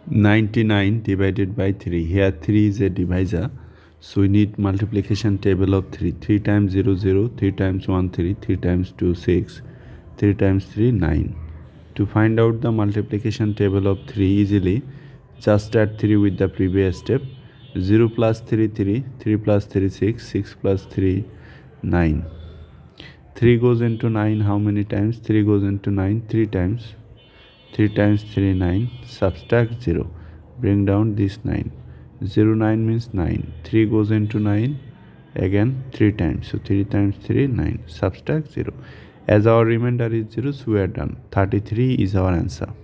99 divided by 3. Here 3 is a divisor, so we need multiplication table of 3. 3 times 0 0, 3 times 1 3, 3 times 2 6, 3 times 3 9. To find out the multiplication table of 3 easily, just add 3 with the previous step. 0 plus 3 3, 3 plus 3 6, 6 plus 3 9. 3 goes into 9 how many times? 3 goes into 9 3 times. 3 times 3 9, subtract 0, bring down this 9. 0 9 means 9. 3 goes into 9 again 3 times, so 3 times 3 9, subtract 0. As our remainder is 0, so we are done. 33 is our answer.